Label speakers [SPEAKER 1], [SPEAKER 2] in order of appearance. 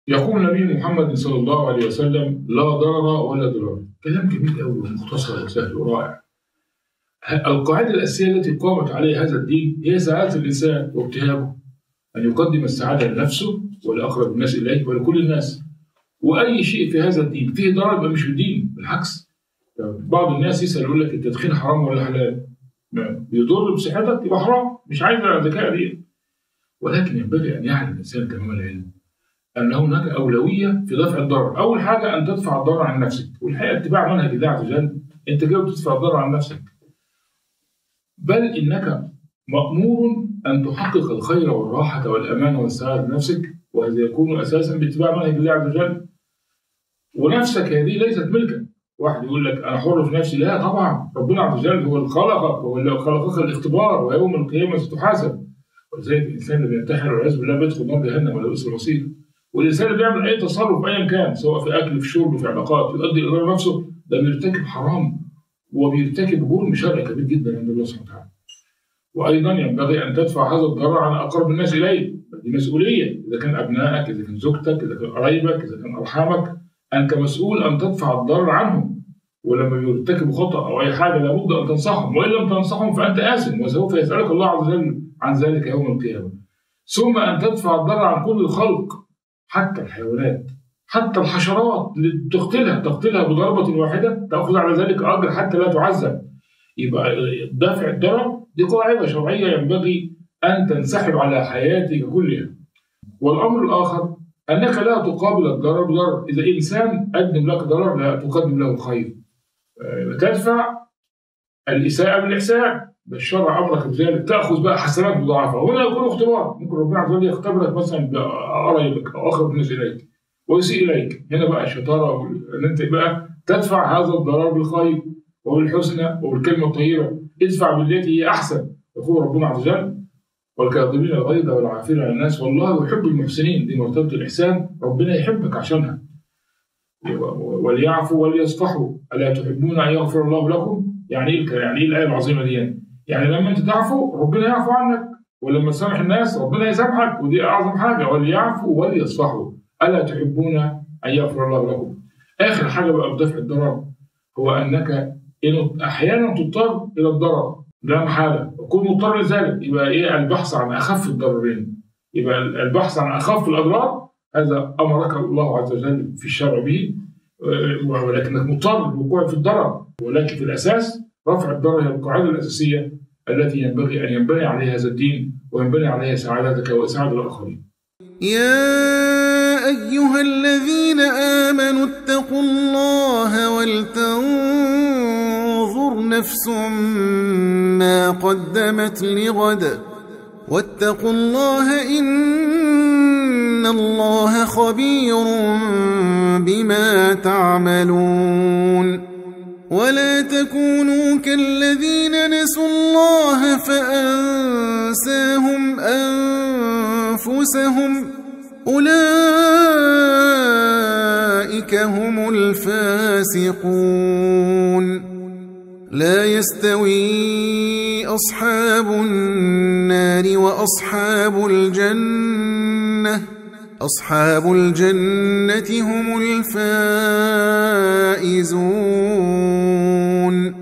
[SPEAKER 1] يقول النبي محمد صلى الله عليه وسلم: لا ضرر ولا ضرار. كلام جميل قوي ومختصر وسهل ورائع. القاعدة الأساسية التي قامت عليها هذا الدين هي سعادة الإنسان وابتهاجه، أن يقدم السعادة لنفسه ولأقرب الناس إليه ولكل الناس. وأي شيء في هذا الدين فيه ضرر يبقى مش في الدين، بالعكس. بعض الناس يسأل يقول لك: التدخين حرام ولا حلال؟ يضر بصحتك يبقى حرام، مش عايز الذكاء دي. ولكن ينبغي أن يعلم الإنسان تمام العلم أن هناك أولوية في دفع الضرر. أول حاجة أن تدفع الضرر عن نفسك، والحقيقة اتباع منهج الله عز وجل أنت كده بتدفع الضرر عن نفسك، بل إنك مأمور أن تحقق الخير والراحة والأمان والسعادة لنفسك، وهذا يكون أساسا باتباع منهج الله عز وجل. ونفسك هذه ليست ملكا. واحد يقول لك أنا حر في نفسي، لا طبعا، ربنا عز وجل هو اللي خلقك، هو اللي خلقك الاختبار، ويوم القيامة ستحاسب. ولذلك الإنسان اللي بينتحر والعياذ بالله بيدخل نار جهنم ولا بئس المصير. والإنسان اللي بيعمل أي تصرف أيا كان، سواء في أكل في شرب في علاقات يؤدي إلى ضرر نفسه، ده بيرتكب حرام وبيرتكب جرم شرعي كبير جدا عند الله سبحانه وتعالى. وأيضا ينبغي أن تدفع هذا الضرر عن أقرب الناس إليك، دي مسؤولية. إذا كان أبنائك، إذا كان زوجتك، إذا كان قرايبك، إذا كان أرحامك، أنت مسؤول أن تدفع الضرر عنهم. ولما يرتكبوا خطأ أو أي حاجة لابد أن تنصحهم، وإن لم تنصحهم فأنت آثم، وسوف يسألك الله عز وجل عن ذلك يوم القيامة. ثم أن تدفع الضرر عن كل الخلق، حتى الحيوانات، حتى الحشرات اللي تقتلها بضربة واحدة تأخذ على ذلك أجر حتى لا تعذب. يبقى دفع الضرر دي قاعدة شرعية ينبغي أن تنسحب على حياتك كلها. والأمر الآخر أنك لا تقابل الضرر بضرر. إذا إنسان قدم لك ضرر لا تقدم له خير، تدفع الإساءة بالإحسان، بالشرع أمرك بذلك، تأخذ بقى حسنات مضاعفة. هنا يكون اختبار، ممكن ربنا عز وجل يختبرك مثلا بقرايبك أو أقرب الناس إليك ويسيء إليك. هنا بقى الشطارة أن أنت بقى تدفع هذا الضرر بالخير وبالحسنى وبالكلمة الطيبة. ادفع بالتي هي أحسن. يقول ربنا عز وجل: والكاظمين الغيظ والعافين عن الناس والله يحب المحسنين. دي مرتبة الإحسان، ربنا يحبك عشانها. وليعفوا وليصفحوا ألا تحبون أن يغفر الله لكم؟ يعني إيه الآية العظيمة دي؟ يعني لما أنت تعفو ربنا يعفو عنك، ولما تسامح الناس ربنا يسامحك، ودي أعظم حاجة. وليعفوا وليصفحوا ألا تحبون أن يغفر الله لكم. آخر حاجة بقى بدفع الضرر هو أنك أحيانا تضطر إلى الضرر، لا محالة، وكون مضطر لذلك. يبقى إيه؟ البحث عن أخف الضررين. يبقى البحث عن أخف الأضرار هذا أمرك الله عز وجل في الشرع به، ولكنك مضطر للوقوع في الضرر. ولكن في الأساس رفع الضرر هي القاعدة الأساسية التي ينبغي أن ينبني عليها هذا الدين وينبني عليها سعادتك وسعادة الآخرين.
[SPEAKER 2] يا أيها الذين آمنوا اتقوا الله ولتنظر نفس ما قدمت لغد واتقوا الله إن الله خبير بما تعملون. ولا تكونوا كالذين نسوا الله فأنساهم أنفسهم أولئك هم الفاسقون. لا يستوي أصحاب النار وأصحاب الجنة أصحاب الجنة هم الفائزون.